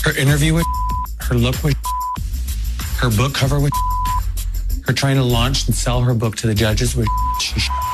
Her interview was her look was her book cover was her trying to launch and sell her book to the judges was